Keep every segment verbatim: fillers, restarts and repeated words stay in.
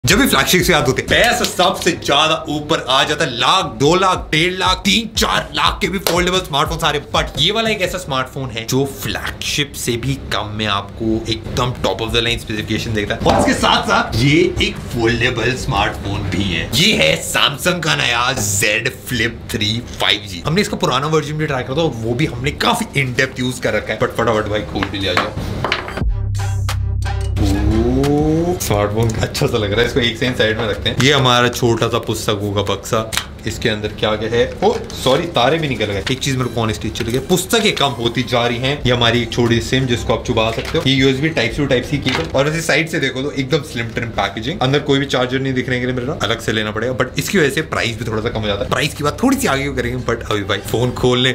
जब भी फ्लैगशिप से याद होते पैसा सबसे ज्यादा ऊपर आ जाता है, लाख दो लाख डेढ़ लाख तीन चार लाख के भी फोल्डेबल स्मार्टफोन सारे। बट ये वाला एक ऐसा स्मार्टफोन है जो फ्लैगशिप से भी कम में आपको एकदम top of the line specification देता है, और इसके साथ साथ ये एक फोल्डेबल स्मार्टफोन भी है। ये है सैमसंग का नया Z Flip three five G. हमने इसका पुराना वर्जन भी ट्राई करा था और वो भी हमने काफी इन डेप्थ यूज कर रखा है। बट फटाफट भाई खोल भी लिया जाए। स्मार्टफोन अच्छा सा लग रहा है, इसको एक सेकंड साइड में रखते हैं। ये हमारा छोटा सा पुस्तकों का बक्सा, इसके अंदर क्या क्या है? ओ सॉरी, तारे भी निकल गए। एक चीज मेरे को ऑनेस्टली अच्छी लगी, पुस्तकें कम होती जा रही हैं। ये हमारी एक छोटी सिम जिसको आप चुबा सकते हो। ये USB type C type C cable, और वैसे साइड से देखो तो एकदम स्लिम ट्रिम पैकेजिंग। अंदर कोई भी चार्जर नहीं दिखने के लिए मेरा अलग से लेना पड़ेगा, बट इसकी वजह से प्राइस भी थोड़ा सा कम हो जाता है। प्राइस की बात थोड़ी सी आगे करेंगे, बट अभी भाई फोन खोलने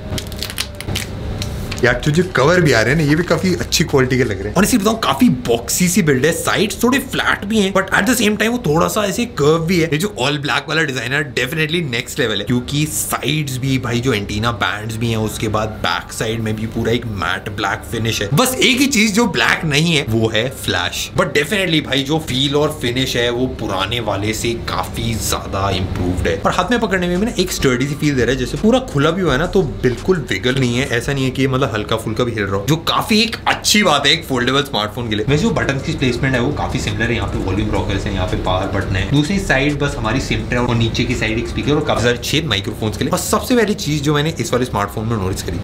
यार जो कवर भी आ रहे हैं ना, ये भी काफी अच्छी क्वालिटी के लग रहे हैं। और इसी बताऊं काफी बॉक्सी सी बिल्ड है, साइड्स थोड़े फ्लैट भी हैं, but at the same time वो थोड़ा सा ऐसे कर्व भी है। ये जो ऑल ब्लैक वाला डिजाइन है डेफिनेटली नेक्स्ट लेवल है, क्योंकि साइड्स भी भाई जो एंटीना बैंड्स भी हैं, उसके बाद बैक साइड में भी पूरा एक मैट ब्लैक फिनिश है। बस एक ही चीज जो ब्लैक नहीं है वो है फ्लैश। बट डेफिनेटली भाई जो फील और फिनिश है वो पुराने वाले से काफी ज्यादा इंप्रूव्ड है, और हाथ में पकड़ने में भी ना एक स्टर्डी सी फील दे रहा है, जैसे पूरा खुला भी हुआ है ना तो बिल्कुल विगल नहीं है। ऐसा नहीं है कि मतलब हल्का फुल्का भी हिल रहा हो, जो काफी एक अच्छी बात है एक फोल्डेबल स्मार्टफोन के लिए। वैसे जो बटन की प्लेसमेंट है वो काफी सिमिलर है। यहाँ पे वॉल्यूम रॉकर्स है, यहाँ पे पावर बटन है, दूसरी साइड बस हमारी सिम ट्रे और नीचे की साइड एक स्पीकर और काफी सारे छेद माइक्रोफोन्स के लिए। और सबसे पहली चीज जो मैंने इस वाले स्मार्टफोन में नोटिस करी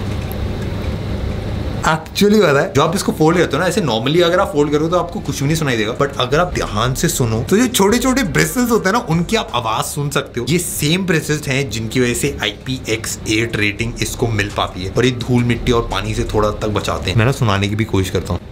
एक्चुअली पता है, जो आप इसको फोल्ड करते हो ना, ऐसे नॉर्मली अगर आप फोल्ड करो तो आपको कुछ भी नहीं सुनाई देगा, बट अगर आप ध्यान से सुनो तो जो छोटे छोटे ब्रिसल्स होते हैं ना, उनकी आप आवाज सुन सकते हो। ये सेम ब्रिसल्स हैं जिनकी वजह से I P X eight rating इसको मिल पाती है, और ये धूल मिट्टी और पानी से थोड़ा तक बचाते हैं। मैं ना सुनाने की भी कोशिश करता हूँ।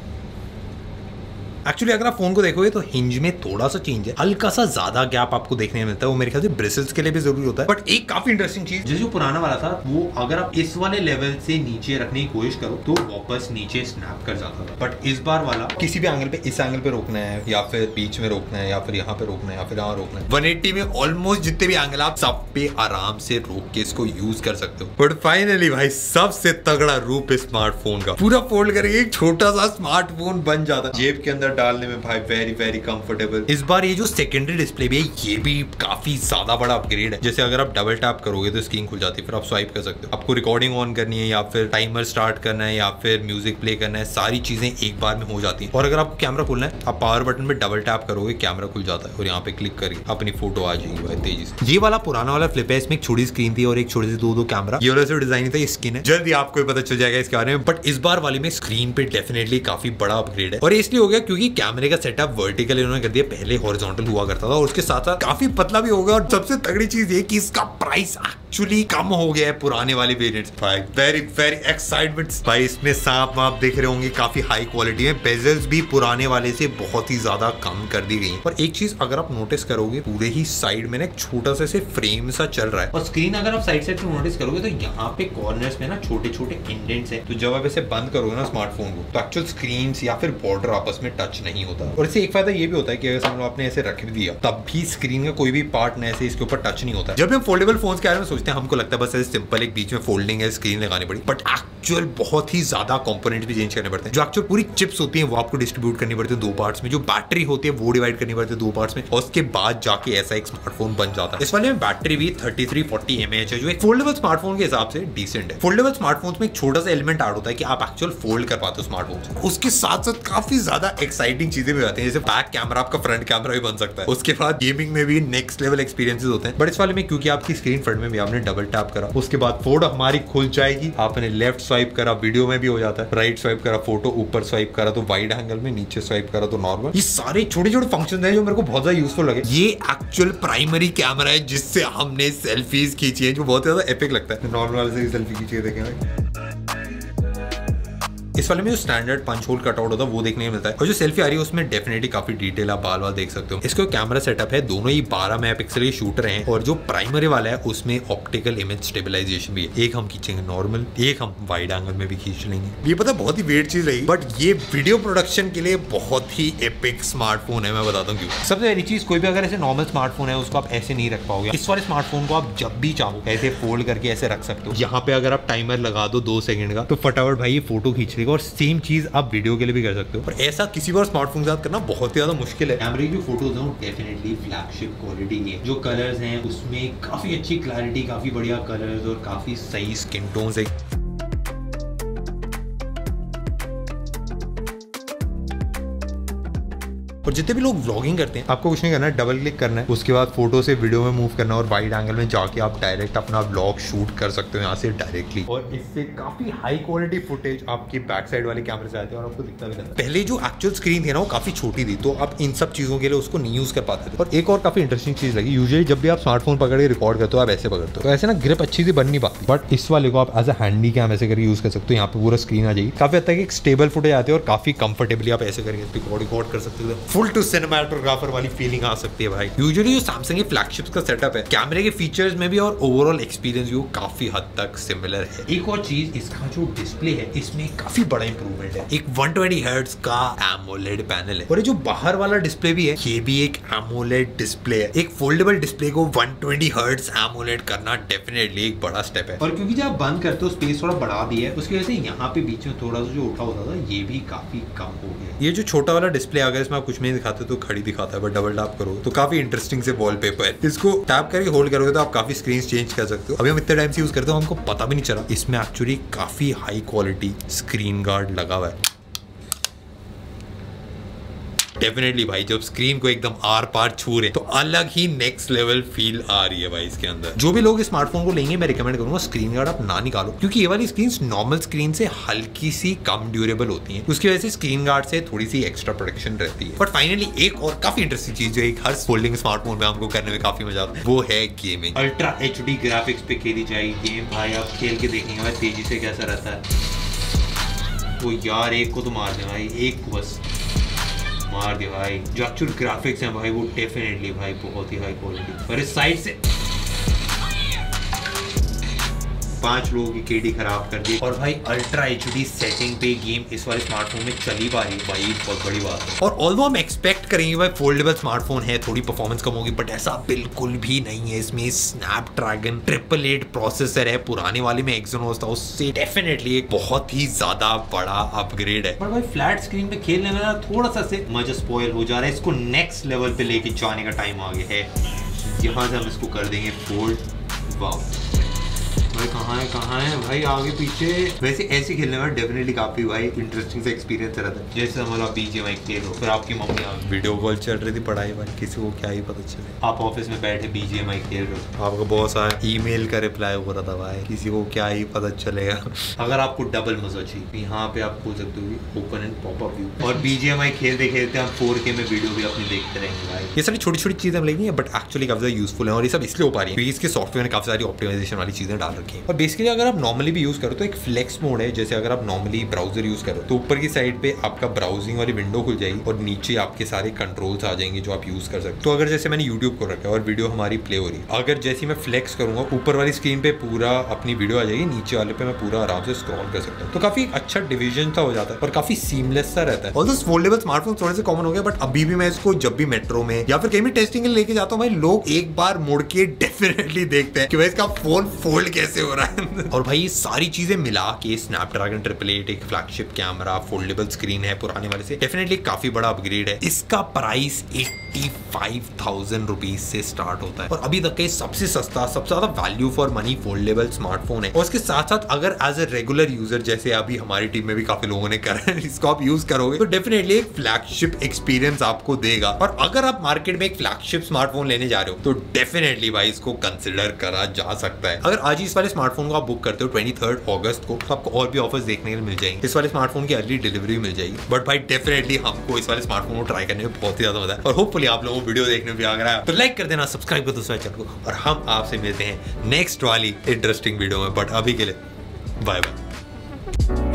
एक्चुअली अगर आप फोन को देखोगे तो हिंज में थोड़ा सा चेंज है, हल्का सा ज्यादा गैप आपको देखने में मिलता है। वो मेरे ख्याल से ब्रिसल्स के लिए भी जरूरी होता है। बट एक काफी इंटरेस्टिंग चीज, जो जो पुराना वाला था वो अगर आप इस वाले लेवल से नीचे रखने की कोशिश करो तो वापस नीचे स्नैप कर जाता था। बट इस बार वाला किसी भी एंगल पे, इस एंगल पे रोकना है या फिर बीच में रोकना है या फिर यहाँ पे रोकना है या फिर यहाँ रोकना है, वन एट्टी में ऑलमोस्ट जितने भी एंगल आप सब पे आराम से रोक के इसको यूज कर सकते हो। बट फाइनली भाई सबसे तगड़ा रूप इस स्मार्टफोन का, पूरा फोल्ड करके एक छोटा सा स्मार्टफोन बन जाता है। जेब के अंदर डालने में भाई वेरी वेरी कंफर्टेबल। इस बार ये जो सेकेंडरी डिस्प्ले भी है ये भी काफी ज्यादा बड़ा अपग्रेड है। जैसे अगर आप डबल टैप करोगे तो स्क्रीन खुल जाती है, फिर आप स्वाइप कर सकते हो। आपको रिकॉर्डिंग ऑन करनी है या फिर टाइमर स्टार्ट करना है या फिर म्यूजिक प्ले करना है, सारी चीजें एक बार में हो जाती है। और अगर आपको कैमरा खोलना है, आप पावर बटन पे डबल टैप करोगे, कैमरा खुल जाता है और यहाँ पे क्लिक करके अपनी फोटो आ जाएगी भाई तेजी से। ये वाला पुराना वाला फ्लिप है, इसमें एक छोटी स्क्रीन थी और एक छोटे से दो दो कैमरा। ये वाला जो डिजाइन था ये स्किन है, जल्दी आपको पता चल जाएगा इसके बारे में। बट इस बार वाले में स्क्रीन पे डेफिनेटली काफी बड़ा अपग्रेड है, और इसलिए हो गया क्योंकि कैमरे का सेटअप वर्टिकल इन्होंने कर दिया, पहले हॉरिजॉन्टल हुआ करता था, और उसके साथ साथ काफी पतला भी हो गया। और सबसे तगड़ी चीज ये कि इसका प्राइस एक्चुअली कम हो गया है पुराने वाले वेरिएंट्स। भाई वेरी वेरी एक्साइटमेंट भाई। इसमें सांप आप देख रहे होंगे काफी हाई क्वालिटी है, बेजल्स भी पुराने वाले से बहुत ही ज्यादा कम कर दी गई है। और एक चीज अगर आप नोटिस करोगे, पूरे ही साइड में ना एक छोटा सा से फ्रेम सा चल रहा है, और स्क्रीन अगर आप साइड साइड नोटिस करोगे तो यहाँ पे कॉर्नर्स में ना छोटे छोटे इंडेंट्स है। तो जब आप इसे बंद करोगे ना स्मार्टफोन को, तो एक्चुअल स्क्रीन या फिर बॉर्डर आपस में टच नहीं होता। और इससे एक फायदा ये भी होता है कि अगर समझ लो आपने ऐसे रख भी दिया तब भी स्क्रीन का कोई भी पार्ट ऐसे इसके ऊपर टच नहीं होता है। जब हम फोल्डेबल फोन्स के बारे में सोचते हैं, हमको लगता है बस ऐसे सिंपल एक बीच में फोल्डिंग है, स्क्रीन लगानी पड़ी, बट एक्चुअल बहुत ही ज्यादा कंपोनेंट भी चेंज करने पड़ते हैं। जो एक्चुअल पूरी चिप्स होती हैं वो आपको डिस्ट्रीब्यूट करनी पड़ती है दो पार्ट्स में, जो बैटरी होती है वो डिवाइड करनी पड़ती है दो पार्ट्स में, और उसके बाद जाके ऐसा एक स्मार्टफोन बन जाता है। इस वाले में बैटरी भी थर्टी थ्री फोर्टी एमएएच है, जो एक फोल्डेबल स्मार्टफोन के हिसाब से डिसेंट है। फोल्डेबल स्मार्टफोन में एक छोटा सा एलिमेंट ऐड होता है कि आप एक्चुअल फोल्ड कर पाते हो स्मार्टफोन। उसके साथ साथ काफी ज्यादा एक्साइटिंग चीजें भी आती हैं, जैसे बैक कैमरा आपका फ्रंट कैमरा भी बन सकता है। उसके बाद गेमिंग में भी नेक्स्ट लेवल एक्सपीरियंसेस होते हैं। बट इस वाले में क्योंकि आपकी स्क्रीन फ्रंट में भी आपने डबल टैप करा, उसके बाद फोटो हमारी खुल जाएगी। आपने लेफ्ट स्वाइप करा वीडियो में भी हो जाता है, राइट स्वाइप करा फोटो, ऊपर स्वाइप करा तो वाइड एंगल में, नीचे स्वाइप करा तो नॉर्मल। ये सारे छोटे छोटे फंक्शन है जो मेरे को बहुत ज्यादा यूजफुल लगे। ये एक्चुअल प्राइमरी कैमरा है जिससे हमने सेल्फीज खींची है, जो बहुत ज्यादा एपिक लगता है। नॉर्मल वाले से सेल्फी खींची देखेंगे। इस वाले में जो स्टैंडर्ड पंच होल कटआउट होता है वो देखने को मिलता है, और जो सेल्फी आ रही है उसमें डेफिनेटली काफी डिटेल आप बाल बाल देख सकते हो। इसका कैमरा सेटअप है, दोनों ही बारह मेगापिक्सल के शूटर हैं, और जो प्राइमरी वाला है उसमें ऑप्टिकल इमेज स्टेबलाइजेशन भी है। एक हम खींचेंगे नॉर्मल, एक हम वाइड एंगल में भी खींच लेंगे। ये पता बहुत ही वेट चीज रही, बट ये वीडियो प्रोडक्शन के लिए बहुत ही एपिक स्मार्टफोन है। मैं बताता हूँ क्यों। सबसे पहली चीज, कोई भी अगर ऐसे नॉर्मल स्मार्टफोन है उसको आप ऐसे नहीं रख पाओगे। इस वाले स्मार्टफोन को आप जब भी चाहो ऐसे फोल्ड करके ऐसे रख सकते हो। यहाँ पे अगर आप टाइमर लगा दो दो सेकंड का, तो फटाफट भाई ये फोटो खींच लेगा एक और सेम चीज आप वीडियो के लिए भी कर सकते हो, और ऐसा किसी और स्मार्टफोन के साथ करना बहुत ही ज्यादा मुश्किल है। कैमरे की फोटोज हैं डेफिनेटली फ्लैगशिप क्वालिटी की है। जो कलर्स हैं उसमें काफी अच्छी क्लैरिटी, काफी बढ़िया कलर्स और काफी सही स्किन टोन्स है। और जितने भी लोग व्लॉगिंग करते हैं, आपको कुछ नहीं करना है, डबल क्लिक करना है, उसके बाद फोटो से वीडियो में मूव करना है और वाइड एंगल में जाके आप डायरेक्ट अपना व्लॉग शूट कर सकते हो यहाँ से डायरेक्टली। और इससे काफी हाई क्वालिटी फुटेज आपकी बैक साइड वाले कैमरे से आते हैं और आपको दिखता भी रहता है। पहले जो एक्चुअल स्क्रीन थी ना वो काफी छोटी थी, तो आप इन सब चीजों के लिए उसको नहीं यूज कर पाते थे। और एक और काफी इंटरेस्टिंग चीज लगी, यूजुअली जब भी आप स्मार्टफोन पकड़ के रिकॉर्ड करते हो आप ऐसे पकड़ते हो तो ऐसे ना ग्रिप अच्छी सी बन नहीं पाती, बट इस वाले को आप एज अ हैंडी कैम ऐसे करके यूज कर सकते हो। यहाँ पे पूरा स्क्रीन आ जाएगी, काफी हद तक एक स्टेबल फुटेज आती है और काफी कंफर्टेबली आप ऐसे करके रिकॉर्ड रिकॉर्ड कर सकते हो। फुल टू सिनेमैटोग्राफर वाली फीलिंग आ सकती है भाई। यूजुअली जो सैमसंग के फ्लैगशिप्स का सेटअप है, कैमरे के फीचर्स में भी और ओवरऑल एक्सपीरियंस भी वो काफी हद तक सिमिलर है। एक और चीज, इसका जो डिस्प्ले है इसमें काफी बड़ा इंप्रूवमेंट है। एक वन ट्वेंटी हर्ट्ज का एमोलेड पैनल है और ये जो बाहर वाला डिस्प्ले भी है ये भी एक एमोलेड डिस्प्ले है। एक फोल्डेबल डिस्प्ले को वन ट्वेंटी हर्ट्ज एमोलेड करना डेफिनेटली एक बड़ा स्टेप है। और क्योंकि जब आप बंद करते हो स्पेस थोड़ा बढ़ा दिया है, उसकी वजह से यहाँ पे बीच में थोड़ा सा जो उठा होता था ये भी काफी कम हो गया। ये जो छोटा वाला डिस्प्ले अगर इसमें आप कुछ नहीं दिखाते तो खड़ी दिखाता है, बट डबल टैप करो तो काफी इंटरेस्टिंग से वॉलपेपर है। इसको टैप करके होल्ड करोगे तो आप काफी स्क्रीन चेंज कर सकते हो। अभी हम इतने टाइम से यूज करते हो हमको पता भी नहीं चला। इसमें एक्चुअली काफी हाई क्वालिटी स्क्रीन गार्ड लगा हुआ है। डेफिनेटली भाई जब स्क्रीन को एकदम आर पार छू रहे तो अलग ही नेक्स्ट लेवल फील आ रही है भाई इसके अंदर। जो भी लोग स्मार्टफोन को लेंगे मैं रिकमेंड करूंगा स्क्रीन गार्ड आप ना निकालो, क्योंकि ये वाली स्क्रीन नॉर्मल स्क्रीन से हल्की सी कम ड्यूरेबल होती है, उसकी वजह से स्क्रीन गार्ड से थोड़ी सी एक्स्ट्रा प्रोटेक्शन रहती है। बट फाइनली एक और काफी इंटरेस्टिंग चीज जो एक हर फोल्डिंग स्मार्टफोन में हमको करने में काफी मजा आता है वो है gaming. Ultra H D graphics पे खेली जाएगी गेम भाई, आप खेल के देखेंगे भाई तेजी से कैसा रहता है। वो यार एक को तो मार दे भाई, एक को बस मार दिया भाई। जो एक्चुअल ग्राफिक्स हैं भाई वो डेफिनेटली भाई बहुत ही हाई क्वालिटी। और इस साइड से पांच लोगों की केडी खराब कर दी। और भाई अल्ट्रा एचडी सेटिंग पे गेम इस वाले स्मार्टफोन में चली पा रही है भाई, बहुत बड़ी बात है। और ऑल्दो हम एक्सपेक्ट करेंगे भाई फोल्डेबल स्मार्टफोन है थोड़ी परफॉर्मेंस कम होगी, बट ऐसा बिल्कुल भी नहीं है। इसमें स्नैपड्रैगन ट्रिपल एट प्रोसेसर है, पुराने वाले में एक्सिनोस था, उससे डेफिनेटली एक बहुत ही ज्यादा बड़ा अपग्रेड है। पर भाई फ्लैट स्क्रीन पे खेलने में थोड़ा सा से मजा स्पॉइल हो जा रहा है। इसको नेक्स्ट लेवल पे लेके जाने का टाइम आ गया है। यहाँ से हम इसको कर देंगे फोल्ड। वाओ भाई कहाँ है कहाँ है भाई, आगे पीछे। वैसे ऐसे खेलने में डेफिनेटली काफी भाई इंटरेस्टिंग से एक्सपीरियंस रहता है। जैसे हमारा बीजीएमआई खेल हो, फिर आपकी मम्मी वीडियो कॉल चल रही थी पढ़ाई भाई, किसी को क्या ही पता चले। आप ऑफिस में बैठे बीजीएमआई खेल रहे हो, आपका बॉस आया ईमेल का रिप्लाई हो रहा था भाई, किसी को क्या ही पता चलेगा। अगर आपको डबल मजा चाहिए यहाँ पे आप बोल सकते हो ओपन एंड पॉपअप व्यू, और बीजीएमआई खेलते खेलते हम फोर के में वीडियो भी अपनी देखते रहेंगे भाई। ये सारी छोटी छोटी चीजें हम लेंगे बट एक्चुअली काफी ज्यादा यूजफुल है, और ये सब इसलिए हो पा रही है क्योंकि इसके सॉफ्टवेयर में काफी सारी ऑप्टिमाइजेशन वाली चीजें डाल रखी है। और बेसिकली अगर आप नॉर्मली भी यूज करो तो एक फ्लेक्स मोड है। जैसे अगर आप नॉर्मली ब्राउजर यूज करो तो ऊपर की साइड पे आपका ब्राउजिंग वाली विंडो खुल जाएगी और नीचे आपके सारे कंट्रोल्स आ जाएंगे जो आप यूज कर सकते हो। तो अगर जैसे मैंने यूट्यूब को रखा है और वीडियो हमारी प्ले हो रही है, अगर जैसे मैं फ्लेक्स करूंगा ऊपर वाली स्क्रीन पे पूरा अपनी वीडियो आ जाएगी, नीचे वाले पे मैं पूरा आराम से स्क्रॉल कर सकता हूँ। तो काफी अच्छा डिवीजन सा हो जाता है और काफी सीमलेस सा रहता है। ऑल्दो फोल्डेबल स्मार्टफोन थोड़े से कॉमन हो गए, बट अभी भी मैं इसको जब भी मेट्रो में या फिर कहीं भी टेस्टिंग के लिए लेके जाता हूँ भाई, लोग एक बार मुड़ के डेफिनेटली देखते हैं कि भाई इसका फोन फोल्ड कैसे हो रहा है। और भाई सारी चीजें मिला के स्नैपड्रैगन ट्रिपल एट, एक फ्लैगशिप कैमरा, फोल्डेबल स्क्रीन है पुराने वाले से, डेफिनेटली काफी बड़ा अपग्रेड है। इसका price eighty five thousand rupees से स्टार्ट होता है और अभी तक का सबसे सस्ता, सबसे ज्यादा value for money foldable smartphone है। और इसके साथ साथ अगर एज ए रेगुलर यूजर जैसे अभी हमारी टीम में भी काफी लोगों ने करा है, इसको आप यूज करोगे तो डेफिनेटली एक फ्लैगशिप एक्सपीरियंस आपको देगा। और अगर आप मार्केट में एक फ्लैगशिप स्मार्टफोन लेने जा रहे हो तो डेफिनेटली भाई इसको कंसिडर करा जा सकता है। अगर आज इस वाले स्मार्टफोन को आप बुक करते हो ट्वेंटी थर्ड अगस्त को, तो आपको और भी ऑफर्स देखने को मिल जाएंगे। इस वाले स्मार्टफोन की अर्ली डिलीवरी मिल जाएगी। बट भाई डेफिनेटली हमको इस वाले स्मार्टफोन को ट्राई करने में बहुत ही ज्यादा मजा है और होपफुली आप लोगों को वीडियो देखने में भी आ रहा है। तो लाइक कर देना, सब्सक्राइब कर दो चैनल को, और हम आपसे मिलते हैं नेक्स्ट वाली इंटरेस्टिंग वीडियो में। बट अभी के लिए बाय बाय।